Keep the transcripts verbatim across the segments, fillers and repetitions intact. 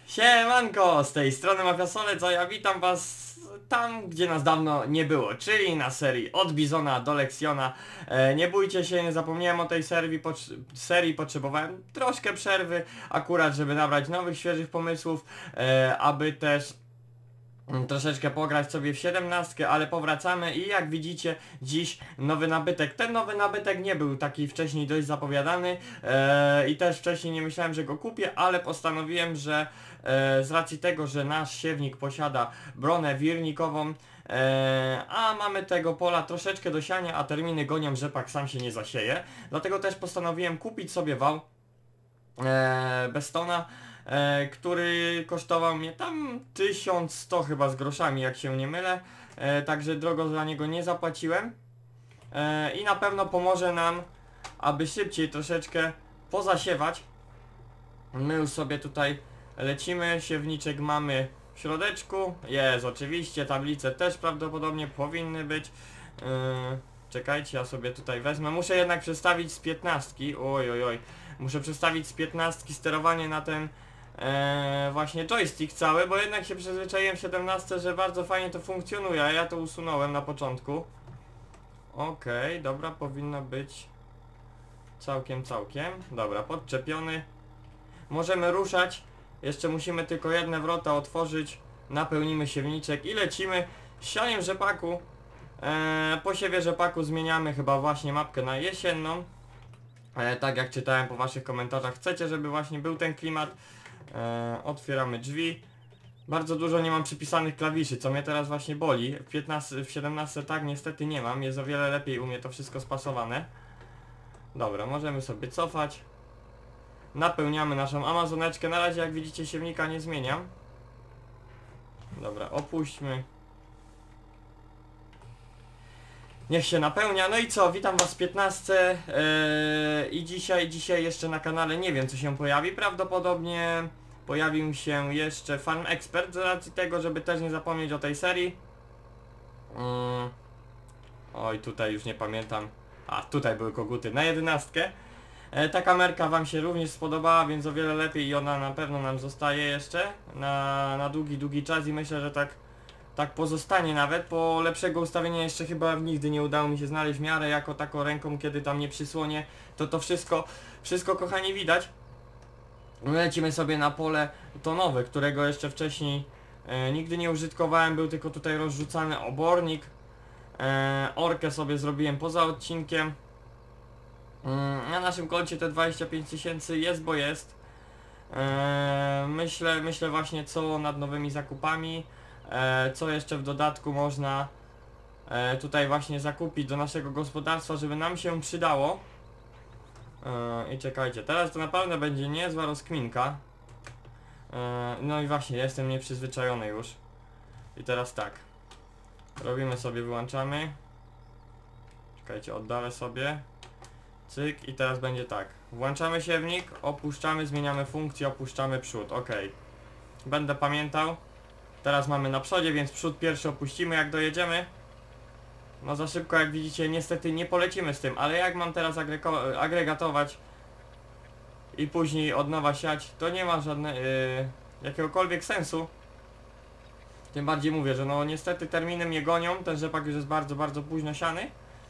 Siemanko, z tej strony Mafiasolec, a ja witam was tam, gdzie nas dawno nie było, czyli na serii od Bizona do Lexiona. E, nie bójcie się, nie zapomniałem o tej serii, pot serii potrzebowałem troszkę przerwy, akurat żeby nabrać nowych, świeżych pomysłów, e, aby też troszeczkę pograć sobie w siedemnastkę, ale powracamy i jak widzicie dziś nowy nabytek. Ten nowy nabytek nie był taki wcześniej dość zapowiadany e, i też wcześniej nie myślałem, że go kupię, ale postanowiłem, że e, z racji tego, że nasz siewnik posiada bronę wirnikową, e, a mamy tego pola troszeczkę do siania, a terminy gonią, że pak sam się nie zasieje, dlatego też postanowiłem kupić sobie wał e, Bestona, E, który kosztował mnie tam tysiąc sto chyba z groszami, jak się nie mylę, e, także drogo za niego nie zapłaciłem e, i na pewno pomoże nam, aby szybciej troszeczkę pozasiewać. My już sobie tutaj lecimy, siewniczek mamy w środeczku, jest oczywiście, tablice też prawdopodobnie powinny być. e, czekajcie, ja sobie tutaj wezmę, muszę jednak przestawić z piętnastki, oj oj oj, muszę przestawić z piętnastki sterowanie na ten Eee, właśnie joystick cały, bo jednak się przyzwyczaiłem w siedemnastce, że bardzo fajnie to funkcjonuje, a ja to usunąłem na początku. Okej, okay, dobra, powinno być całkiem, całkiem. Dobra, podczepiony. Możemy ruszać. Jeszcze musimy tylko jedne wrota otworzyć. Napełnimy siewniczek i lecimy z sianiem rzepaku. Eee, po siewie rzepaku zmieniamy chyba właśnie mapkę na jesienną. Eee, tak jak czytałem po waszych komentarzach, chcecie, żeby właśnie był ten klimat. E, otwieramy drzwi. Bardzo dużo nie mam przypisanych klawiszy, co mnie teraz właśnie boli. W, piętnastce, w siedemnastce tak niestety nie mam, jest o wiele lepiej u mnie to wszystko spasowane. Dobra, możemy sobie cofać. Napełniamy naszą amazoneczkę. Na razie jak widzicie siewnika nie zmieniam. Dobra, opuśćmy. Niech się napełnia. No i co, witam was w piętnastce yy, i dzisiaj, dzisiaj jeszcze na kanale nie wiem co się pojawi. Prawdopodobnie pojawił się jeszcze Farm Expert z racji tego, żeby też nie zapomnieć o tej serii. Yy. Oj, tutaj już nie pamiętam. A, tutaj były koguty na jedenastkę. Yy, ta kamerka wam się również spodobała, więc o wiele lepiej i ona na pewno nam zostaje jeszcze na, na długi, długi czas i myślę, że tak Tak pozostanie nawet, bo lepszego ustawienia jeszcze chyba nigdy nie udało mi się znaleźć w miarę jako taką ręką, kiedy tam nie przysłonię, to to wszystko, wszystko kochani widać. Lecimy sobie na pole tonowe, którego jeszcze wcześniej e, nigdy nie użytkowałem, był tylko tutaj rozrzucany obornik. E, orkę sobie zrobiłem poza odcinkiem. E, na naszym koncie te dwadzieścia pięć tysięcy jest, bo jest. E, myślę, myślę właśnie co nad nowymi zakupami. E, co jeszcze w dodatku można e, tutaj właśnie zakupić do naszego gospodarstwa, żeby nam się przydało. E, I czekajcie, teraz to naprawdę będzie niezła rozkminka. E, no i właśnie, jestem nieprzyzwyczajony już. I teraz tak. Robimy sobie, wyłączamy. Czekajcie, oddalę sobie. Cyk i teraz będzie tak. Włączamy siewnik, opuszczamy, zmieniamy funkcję, opuszczamy przód. Ok. Będę pamiętał. Teraz mamy na przodzie, więc przód pierwszy opuścimy jak dojedziemy. No za szybko jak widzicie niestety nie polecimy z tym, ale jak mam teraz agregatować i później od nowa siać, to nie ma żadnego yy, jakiegokolwiek sensu. Tym bardziej mówię, że no niestety terminy mnie gonią, ten rzepak już jest bardzo, bardzo późno siany.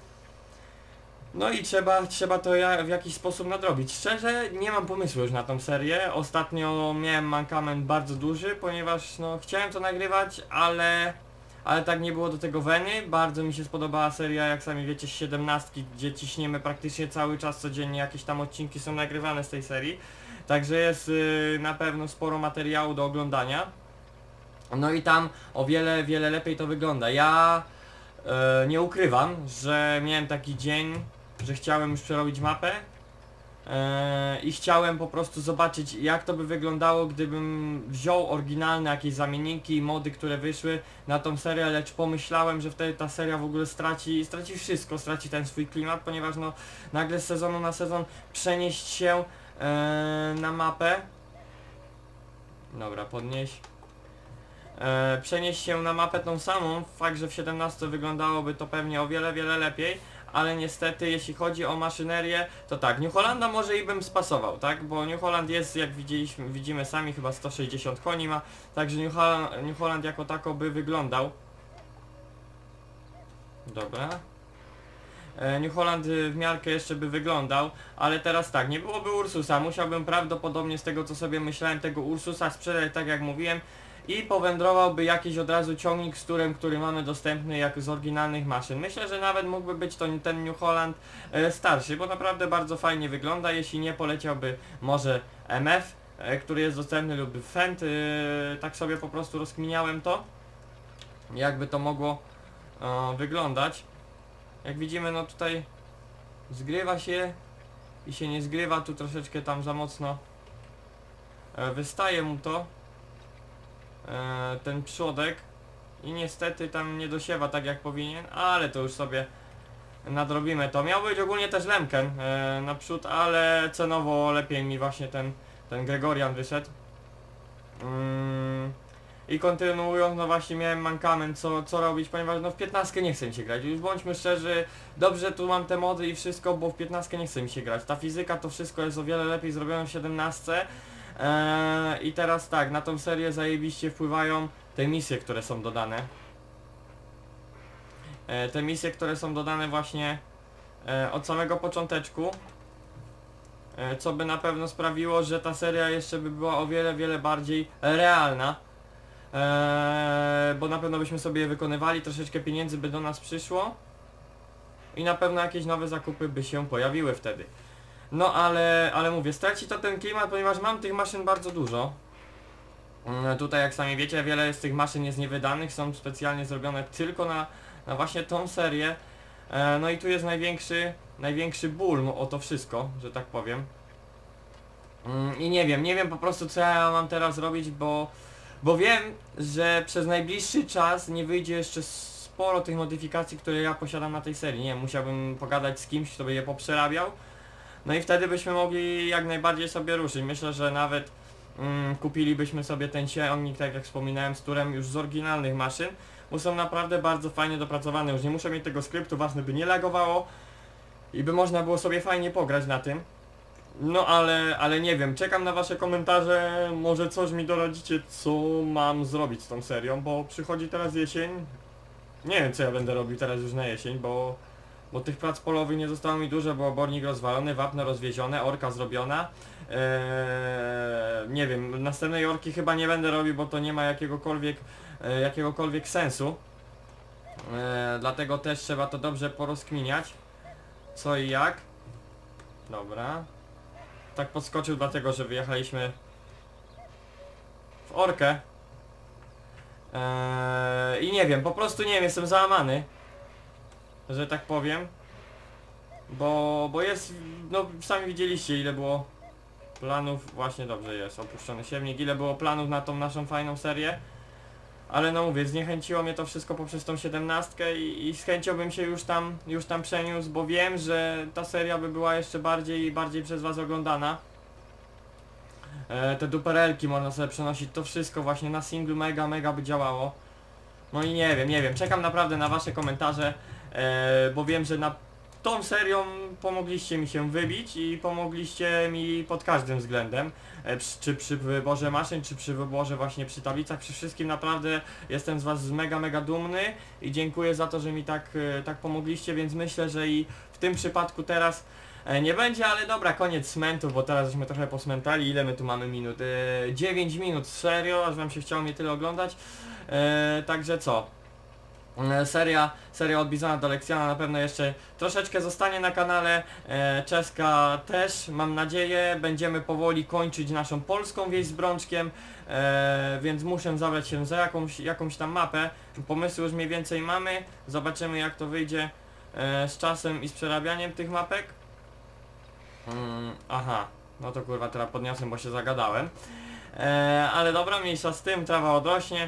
No i trzeba, trzeba to ja w jakiś sposób nadrobić. Szczerze nie mam pomysłu już na tą serię. Ostatnio miałem mankament bardzo duży, ponieważ no chciałem to nagrywać, ale ale tak nie było do tego weny. Bardzo mi się spodobała seria, jak sami wiecie, z siedemnastki, gdzie ciśniemy praktycznie cały czas, codziennie jakieś tam odcinki są nagrywane z tej serii. Także jest yy, na pewno sporo materiału do oglądania. No i tam o wiele, wiele lepiej to wygląda. Ja yy, nie ukrywam, że miałem taki dzień, że chciałem już przerobić mapę yy, i chciałem po prostu zobaczyć jak to by wyglądało, gdybym wziął oryginalne jakieś zamienniki i mody, które wyszły na tą serię, lecz pomyślałem, że wtedy ta seria w ogóle straci, straci wszystko, straci ten swój klimat, ponieważ no nagle z sezonu na sezon przenieść się yy, na mapę. Dobra, podnieś. E, przenieść się na mapę tą samą, fakt, że w siedemnastce wyglądałoby to pewnie o wiele, wiele lepiej, ale niestety jeśli chodzi o maszynerię, to tak, New Hollanda może i bym spasował, tak, bo New Holland jest, jak widzieliśmy, widzimy sami, chyba sto sześćdziesiąt koni ma, także New Holland, New Holland jako tako by wyglądał. Dobra. New Holland w miarkę jeszcze by wyglądał, ale teraz tak, nie byłoby Ursusa, musiałbym prawdopodobnie z tego co sobie myślałem tego Ursusa sprzedać, tak jak mówiłem, i powędrowałby jakiś od razu ciągnik z turem, który mamy dostępny jak z oryginalnych maszyn. Myślę, że nawet mógłby być to ten New Holland e, starszy, bo naprawdę bardzo fajnie wygląda, jeśli nie poleciałby może M F, e, który jest dostępny, lub Fendt, e, tak sobie po prostu rozkminiałem to, jakby to mogło e, wyglądać. Jak widzimy, no tutaj zgrywa się i się nie zgrywa, tu troszeczkę tam za mocno e, wystaje mu to, e, ten przodek, i niestety tam nie dosiewa tak jak powinien, ale to już sobie nadrobimy to. Miał być ogólnie też Lemken e, naprzód, ale cenowo lepiej mi właśnie ten, ten Gregorian wyszedł. Mm. I kontynuując, no właśnie miałem mankament co, co robić, ponieważ no w piętnastkę nie chce mi się grać. Już bądźmy szczerzy, dobrze tu mam te mody i wszystko, bo w piętnastkę nie chce mi się grać. Ta fizyka, to wszystko jest o wiele lepiej zrobione w siedemnastce. Eee, I teraz tak, na tą serię zajebiście wpływają te misje, które są dodane. Eee, te misje, które są dodane właśnie e, od samego począteczku. E, co by na pewno sprawiło, że ta seria jeszcze by była o wiele, wiele bardziej realna. Eee, bo na pewno byśmy sobie je wykonywali, troszeczkę pieniędzy by do nas przyszło i na pewno jakieś nowe zakupy by się pojawiły wtedy. No ale, ale mówię, straci to ten klimat, ponieważ mam tych maszyn bardzo dużo. Eee, tutaj jak sami wiecie, wiele z tych maszyn jest niewydanych, są specjalnie zrobione tylko na, na właśnie tą serię. Eee, no i tu jest największy, największy ból o to wszystko, że tak powiem. Eee, I nie wiem, nie wiem po prostu co ja mam teraz robić, bo Bo wiem, że przez najbliższy czas nie wyjdzie jeszcze sporo tych modyfikacji, które ja posiadam na tej serii. Nie wiem, musiałbym pogadać z kimś, kto by je poprzerabiał. No i wtedy byśmy mogli jak najbardziej sobie ruszyć. Myślę, że nawet mm, kupilibyśmy sobie ten ciągnik, tak jak wspominałem, z turem już z oryginalnych maszyn, bo są naprawdę bardzo fajnie dopracowane. Już nie muszę mieć tego skryptu, ważne by nie lagowało i by można było sobie fajnie pograć na tym. No ale, ale nie wiem, czekam na wasze komentarze, może coś mi doradzicie, co mam zrobić z tą serią, bo przychodzi teraz jesień. Nie wiem co ja będę robił teraz już na jesień, bo, bo tych prac polowych nie zostało mi dużo, bo obornik rozwalony, wapno rozwiezione, orka zrobiona. Eee, nie wiem, następnej orki chyba nie będę robił, bo to nie ma jakiegokolwiek, e, jakiegokolwiek sensu. Eee, dlatego też trzeba to dobrze porozkminiać, co i jak. Dobra. Tak podskoczył dlatego, że wyjechaliśmy w orkę. Eee, I nie wiem, po prostu nie wiem, jestem załamany, że tak powiem. Bo, bo jest, no sami widzieliście ile było planów, właśnie dobrze jest, opuszczony siewnik, ile było planów na tą naszą fajną serię. Ale no mówię, zniechęciło mnie to wszystko poprzez tą siedemnastkę i, i z chęcią bym się już tam, już tam przeniósł, bo wiem, że ta seria by była jeszcze bardziej i bardziej przez was oglądana. E, te duperelki można sobie przenosić, to wszystko właśnie na singlu mega, mega by działało. No i nie wiem, nie wiem, czekam naprawdę na wasze komentarze, e, bo wiem, że na tą serią pomogliście mi się wybić i pomogliście mi pod każdym względem, e, przy, czy przy wyborze maszyn, czy przy wyborze właśnie przy tablicach, przy wszystkim naprawdę jestem z was mega, mega dumny i dziękuję za to, że mi tak, e, tak pomogliście, więc myślę, że i w tym przypadku teraz e, nie będzie, ale dobra, koniec smentów, bo teraz żeśmy trochę posmentali. Ile my tu mamy minut? E, dziewięć minut, serio, aż wam się chciało mnie tyle oglądać, e, także co? Seria, seria od Bizona do Leksjana na pewno jeszcze troszeczkę zostanie na kanale, e, czeska też, mam nadzieję. Będziemy powoli kończyć naszą polską wieś z Brączkiem, e, więc muszę zabrać się za jakąś, jakąś tam mapę. Pomysły już mniej więcej mamy, zobaczymy jak to wyjdzie e, z czasem i z przerabianiem tych mapek. Mm, aha, no to kurwa teraz podniosłem, bo się zagadałem, e, ale dobra, mniejsza z tym, trawa odrośnie.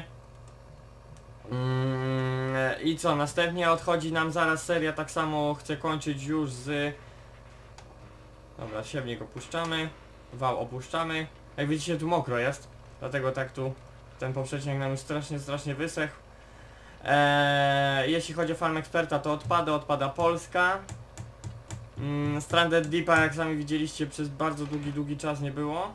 Mm, I co, następnie odchodzi nam zaraz seria, tak samo chcę kończyć już z... Dobra, siewnik opuszczamy, wał opuszczamy. Jak widzicie tu mokro jest, dlatego tak tu ten poprzecznik nam już strasznie, strasznie wysechł. Eee, jeśli chodzi o Farm Experta, to odpada, odpada Polska. Mm, Stranded Deepa, jak sami widzieliście, przez bardzo długi, długi czas nie było.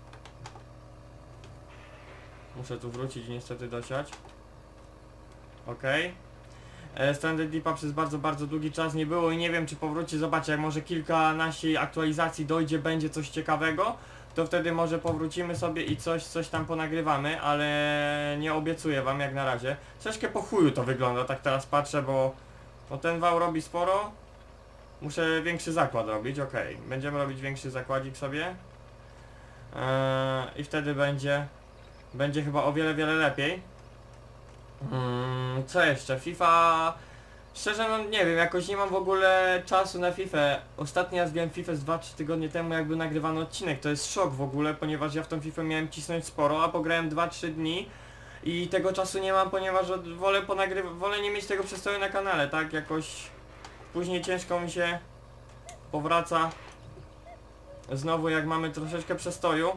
Muszę tu wrócić i niestety dosiać. Okej. Okay. Stranded Deepa przez bardzo, bardzo długi czas nie było i nie wiem, czy powróci. Zobaczcie, jak może kilkanaście aktualizacji dojdzie, będzie coś ciekawego, to wtedy może powrócimy sobie i coś, coś tam ponagrywamy, ale nie obiecuję wam jak na razie. Troszkę po chuju to wygląda, tak teraz patrzę, bo, bo ten wał robi sporo. Muszę większy zakład robić, okej. Okay. Będziemy robić większy zakładzik sobie. Eee, I wtedy będzie, będzie chyba o wiele, wiele lepiej. Hmm, co jeszcze? FIFA... Szczerze no nie wiem, jakoś nie mam w ogóle czasu na FIFA. Ostatnio ja zbiłem FIFA z dwa trzy tygodnie temu, jak był nagrywany odcinek. To jest szok w ogóle, ponieważ ja w tą FIFA miałem cisnąć sporo, a pograłem dwa trzy dni i tego czasu nie mam, ponieważ wolę ponagrywać, wolę nie mieć tego przestoju na kanale, tak? Jakoś później ciężko mi się powraca znowu, jak mamy troszeczkę przestoju.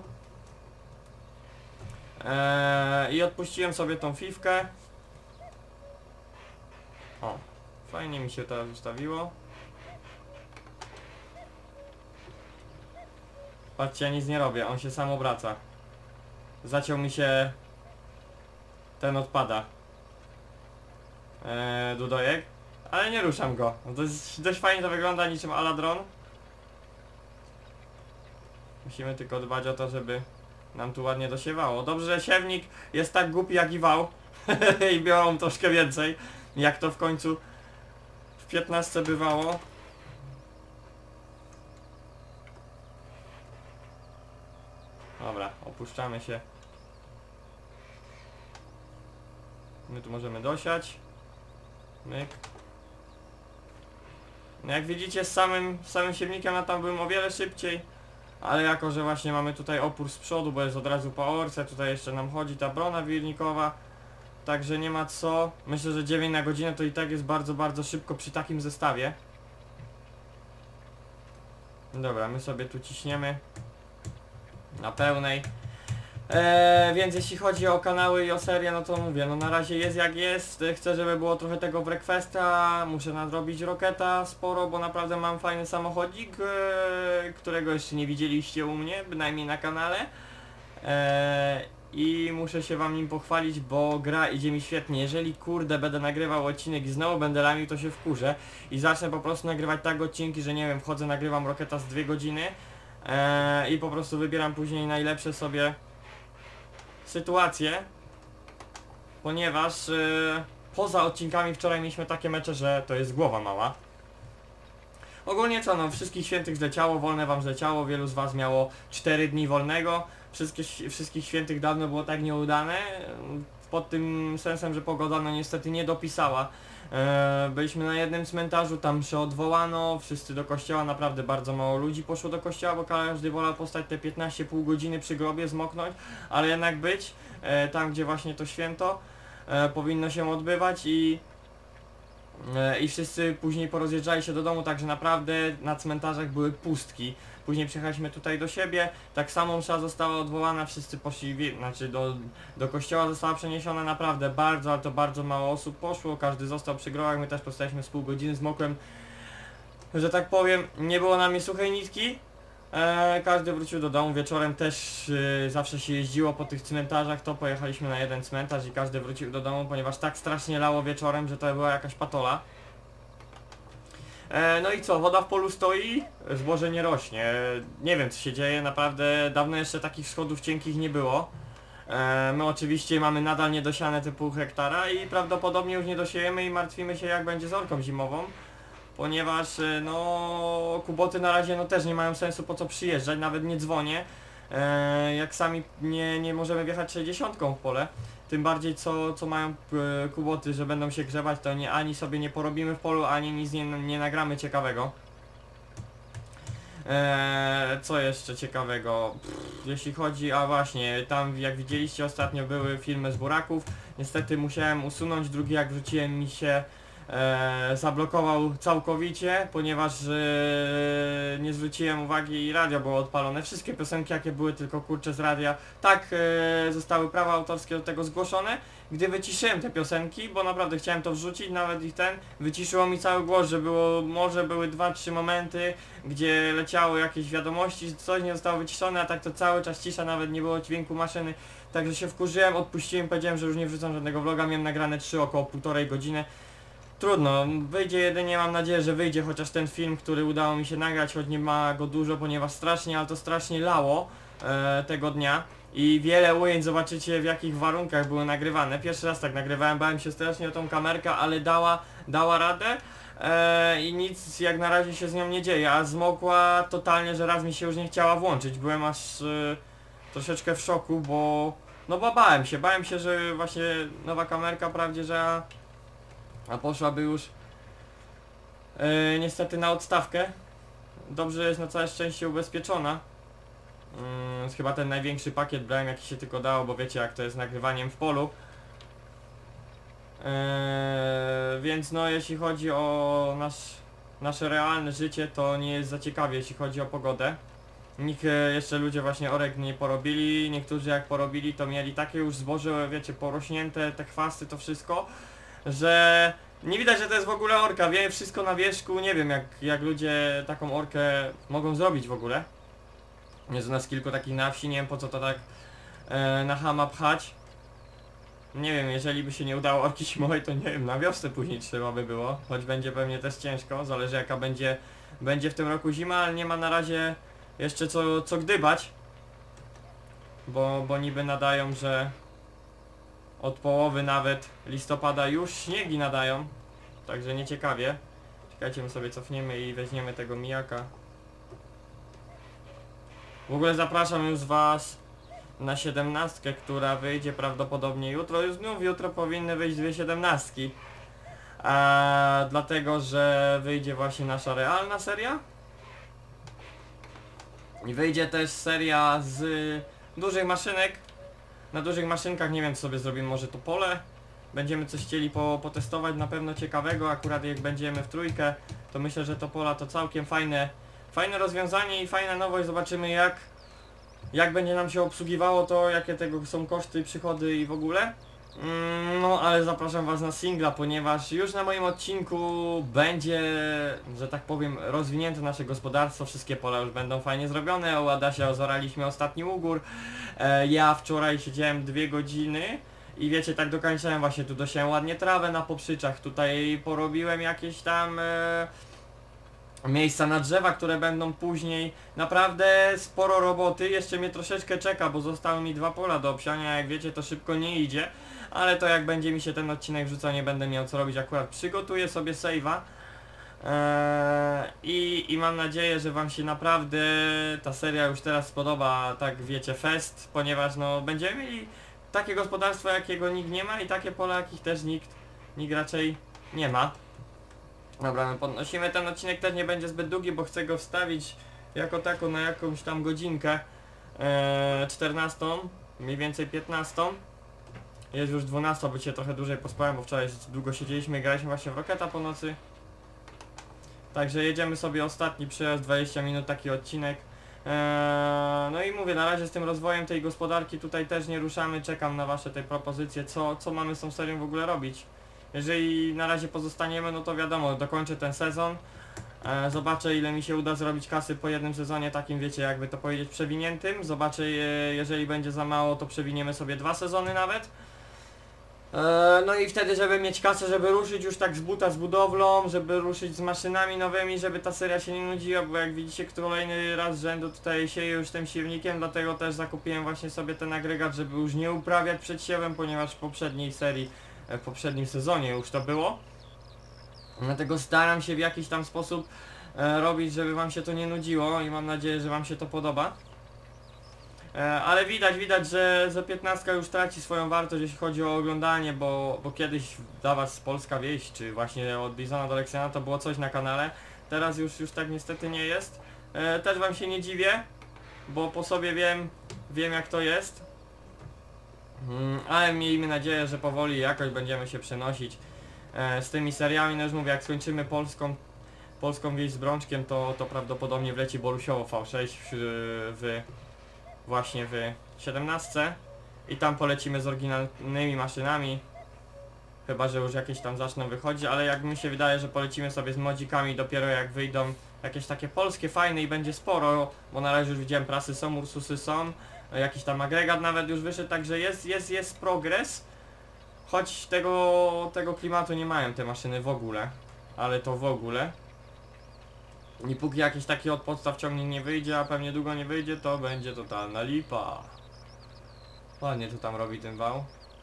Eee, I odpuściłem sobie tą fifkę. O, fajnie mi się to ustawiło. Patrzcie, ja nic nie robię, on się sam obraca. Zaciął mi się... Ten odpada. Eee, dudojek. Ale nie ruszam go. To jest, dość fajnie to wygląda, niczym Aladron. Musimy tylko dbać o to, żeby nam tu ładnie dosiewało. Dobrze, że siewnik jest tak głupi jak i wał. I biorą troszkę więcej. Jak to w końcu w piętnastce bywało. Dobra, opuszczamy się. My tu możemy dosiać. Myk. No jak widzicie, z samym, z samym siewnikiem ja tam byłem o wiele szybciej. Ale jako, że właśnie mamy tutaj opór z przodu, bo jest od razu po orce, tutaj jeszcze nam chodzi ta brona wirnikowa. Także nie ma co. Myślę, że dziewięć na godzinę to i tak jest bardzo, bardzo szybko przy takim zestawie. Dobra, my sobie tu ciśniemy na pełnej. Eee, więc jeśli chodzi o kanały i o serię, no to mówię, no na razie jest jak jest. Chcę, żeby było trochę tego Breakfasta. Muszę nadrobić Rocketa sporo, bo naprawdę mam fajny samochodzik, e, którego jeszcze nie widzieliście u mnie, bynajmniej na kanale. Eee, I muszę się wam nim pochwalić, bo gra idzie mi świetnie. Jeżeli kurde będę nagrywał odcinek i znowu będę lamił, to się wkurzę. I zacznę po prostu nagrywać tak odcinki, że nie wiem, wchodzę, nagrywam Rocketa z dwie godziny. Eee, I po prostu wybieram później najlepsze sobie sytuacje, ponieważ yy, poza odcinkami wczoraj mieliśmy takie mecze, że to jest głowa mała. Ogólnie co, no wszystkich świętych zleciało, wolne wam zleciało, wielu z was miało cztery dni wolnego. Wszystkie, wszystkich świętych dawno było tak nieudane, pod tym sensem, że pogoda no niestety nie dopisała. Eee, byliśmy na jednym cmentarzu, tam się odwołano, wszyscy do kościoła, naprawdę bardzo mało ludzi poszło do kościoła, bo każdy wolał postać te piętnaście pół godziny przy grobie, zmoknąć, ale jednak być e, tam, gdzie właśnie to święto e, powinno się odbywać i e, i wszyscy później porozjeżdżali się do domu, także naprawdę na cmentarzach były pustki. Później przyjechaliśmy tutaj do siebie, tak samo msza została odwołana, wszyscy poszli, znaczy do, do kościoła została przeniesiona, naprawdę bardzo, ale to bardzo mało osób poszło, każdy został przy grobach, my też postaliśmy z pół godziny, zmokłem, że tak powiem, nie było nami suchej nitki, e, każdy wrócił do domu, wieczorem też e, zawsze się jeździło po tych cmentarzach, to pojechaliśmy na jeden cmentarz i każdy wrócił do domu, ponieważ tak strasznie lało wieczorem, że to była jakaś patola. E, no i co, woda w polu stoi, zboże nie rośnie, nie wiem co się dzieje, naprawdę dawno jeszcze takich schodów cienkich nie było. E, my oczywiście mamy nadal niedosiane te pół hektara i prawdopodobnie już nie dosiejemy i martwimy się jak będzie z orką zimową. Ponieważ e, no kuboty na razie no też nie mają sensu po co przyjeżdżać, nawet nie dzwonię. E, jak sami nie, nie możemy wjechać sześćdziesiątką w pole. Tym bardziej co, co mają e, kuboty, że będą się grzebać, to nie, ani sobie nie porobimy w polu, ani nic nie, nie nagramy ciekawego. Eee, co jeszcze ciekawego? Pff, jeśli chodzi, a właśnie, tam jak widzieliście ostatnio były filmy z buraków. Niestety musiałem usunąć, drugi jak wrzuciłem mi się e, zablokował całkowicie, ponieważ e, nie zwróciłem uwagi i radio było odpalone. Wszystkie piosenki jakie były tylko kurcze z radia, tak e, zostały prawa autorskie do tego zgłoszone. Gdy wyciszyłem te piosenki, bo naprawdę chciałem to wrzucić, nawet ich ten, wyciszyło mi cały głos, że było, może były dwa trzy momenty, gdzie leciały jakieś wiadomości, coś nie zostało wyciszone, a tak to cały czas cisza, nawet nie było dźwięku maszyny. Także się wkurzyłem, odpuściłem, powiedziałem, że już nie wrzucam żadnego vloga, miałem nagrane trzy około półtorej godziny. Trudno, wyjdzie jedynie, mam nadzieję, że wyjdzie chociaż ten film, który udało mi się nagrać, choć nie ma go dużo, ponieważ strasznie, ale to strasznie lało e, tego dnia. I wiele ujęć zobaczycie w jakich warunkach były nagrywane. Pierwszy raz tak nagrywałem, bałem się strasznie o tą kamerkę, ale dała, dała radę. E, I nic jak na razie się z nią nie dzieje, a zmokła totalnie, że raz mi się już nie chciała włączyć. Byłem aż e, troszeczkę w szoku, bo... No bo bałem się, bałem się, że właśnie nowa kamerka prawdzie, że... A, a poszłaby już e, niestety na odstawkę. Dobrze jest na całe szczęście ubezpieczona. Hmm, chyba ten największy pakiet brałem jaki się tylko dało, bo wiecie jak to jest z nagrywaniem w polu. Eee, więc no jeśli chodzi o nasz, nasze realne życie, to nie jest za ciekawie jeśli chodzi o pogodę. Nikt e, jeszcze ludzie właśnie orek nie porobili, niektórzy jak porobili to mieli takie już zboże, wiecie, porośnięte, te chwasty, to wszystko, że nie widać, że to jest w ogóle orka, wie wszystko na wierzchu, nie wiem jak, jak ludzie taką orkę mogą zrobić w ogóle. Jest u nas kilku takich na wsi, nie wiem po co to tak e, na chama pchać. Nie wiem, jeżeli by się nie udało orki zimowej, to nie wiem, na wiosnę później trzeba by było. Choć będzie pewnie też ciężko, zależy jaka będzie, będzie w tym roku zima, ale nie ma na razie jeszcze co, co gdybać. Bo, bo niby nadają, że od połowy nawet listopada już śniegi nadają. Także nieciekawie. Czekajcie, my sobie cofniemy i weźmiemy tego mijaka. W ogóle zapraszam już was na siedemnastkę, która wyjdzie prawdopodobnie jutro. Już znów jutro powinny wyjść dwie siedemnastki. A, dlatego, że wyjdzie właśnie nasza realna seria. I wyjdzie też seria z dużych maszynek. Na dużych maszynkach nie wiem co sobie zrobimy, może to pole. Będziemy coś chcieli po, potestować na pewno ciekawego, akurat jak będziemy w trójkę, to myślę, że to pola to całkiem fajne. Fajne rozwiązanie i fajna nowość, zobaczymy jak jak będzie nam się obsługiwało to, jakie tego są koszty, przychody i w ogóle. Mm, no ale zapraszam was na singla, ponieważ już na moim odcinku będzie, że tak powiem, rozwinięte nasze gospodarstwo, wszystkie pola już będą fajnie zrobione. U Adasia ozoraliśmy ostatni ugór, e, ja wczoraj siedziałem dwie godziny i wiecie, tak dokończyłem właśnie, tu dosiałem ładnie trawę na poprzyczach, tutaj porobiłem jakieś tam... E, miejsca na drzewa, które będą później. Naprawdę sporo roboty, jeszcze mnie troszeczkę czeka, bo zostały mi dwa pola do obsiania, jak wiecie to szybko nie idzie, ale to jak będzie mi się ten odcinek wrzucał, nie będę miał co robić, akurat przygotuję sobie save'a eee, i, i mam nadzieję, że wam się naprawdę ta seria już teraz spodoba, tak wiecie, fest, ponieważ no będziemy mieli takie gospodarstwo, jakiego nikt nie ma i takie pola, jakich też nikt, nikt raczej nie ma. Dobra, my podnosimy, ten odcinek też nie będzie zbyt długi, bo chcę go wstawić jako tako na jakąś tam godzinkę e, czternastą, mniej więcej piętnastą. Jest już dwunasta, bo dzisiaj trochę dłużej pospałem, bo wczoraj długo siedzieliśmy i graliśmy właśnie w Rocketa po nocy. Także jedziemy sobie ostatni przejazd, dwadzieścia minut taki odcinek. Eee, no i mówię, na razie z tym rozwojem tej gospodarki tutaj też nie ruszamy, czekam na wasze te propozycje, co, co mamy z tą serią w ogóle robić. Jeżeli na razie pozostaniemy, no to wiadomo, dokończę ten sezon, e, zobaczę ile mi się uda zrobić kasy po jednym sezonie takim, wiecie, jakby to powiedzieć, przewiniętym. Zobaczę, e, jeżeli będzie za mało, to przewiniemy sobie dwa sezony nawet. E, no i wtedy, żeby mieć kasę, żeby ruszyć już tak z buta z budowlą, żeby ruszyć z maszynami nowymi, żeby ta seria się nie nudziła, bo jak widzicie kolejny raz z rzędu tutaj sieję już tym siewnikiem, dlatego też zakupiłem właśnie sobie ten agregat, żeby już nie uprawiać przed siewem, ponieważ w poprzedniej serii, w poprzednim sezonie już to było. Dlatego staram się w jakiś tam sposób e, robić, żeby wam się to nie nudziło i mam nadzieję, że wam się to podoba. E, ale widać, widać, że, że piętnastka już traci swoją wartość, jeśli chodzi o oglądanie, bo, bo kiedyś dla was Polska Wieś, czy właśnie od Bizona do Leksjana to było coś na kanale. Teraz już, już tak niestety nie jest. E, też wam się nie dziwię, bo po sobie wiem, wiem jak to jest. Hmm, ale miejmy nadzieję, że powoli jakoś będziemy się przenosić e, z tymi seriami. No już mówię, jak skończymy polską polską wieś z Brączkiem, to, to prawdopodobnie wleci Bolusiowo V sześć w, w właśnie w siedemnastce i tam polecimy z oryginalnymi maszynami. Chyba że już jakieś tam zaczną wychodzić, ale jak mi się wydaje, że polecimy sobie z modzikami dopiero jak wyjdą jakieś takie polskie fajne i będzie sporo, bo na razie już widziałem prasy są, Ursusy są, jakiś tam agregat nawet już wyszedł, także jest, jest, jest progres. Choć tego, tego klimatu nie mają te maszyny w ogóle, ale to w ogóle. I póki jakiś taki od podstaw ciągnik nie wyjdzie, a pewnie długo nie wyjdzie, to będzie totalna lipa. Ładnie tu tam robi ten wał.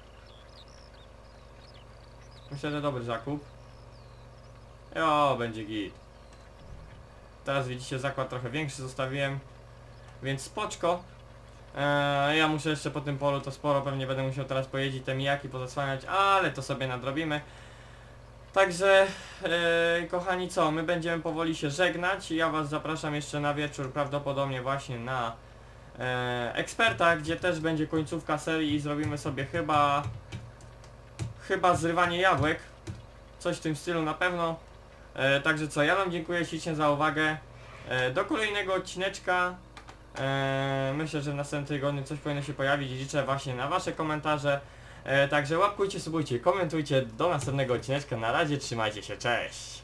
Myślę, że dobry zakup. Jo, będzie git. Teraz widzicie, zakład trochę większy zostawiłem, więc spoczko. Eee, ja muszę jeszcze po tym polu to sporo, pewnie będę musiał teraz pojeździć te mijaki, pozasłaniać, ale to sobie nadrobimy. Także, e, kochani, co, my będziemy powoli się żegnać. Ja was zapraszam jeszcze na wieczór, prawdopodobnie właśnie na e, eksperta, gdzie też będzie końcówka serii i zrobimy sobie chyba chyba zrywanie jabłek, coś w tym stylu na pewno. E, także co, ja wam dziękuję ślicznie za uwagę. E, do kolejnego odcineczka. E, myślę, że w następnym tygodniu coś powinno się pojawić i liczę właśnie na wasze komentarze. E, także łapkujcie, subujcie, komentujcie. Do następnego odcineczka. Na razie, trzymajcie się, cześć!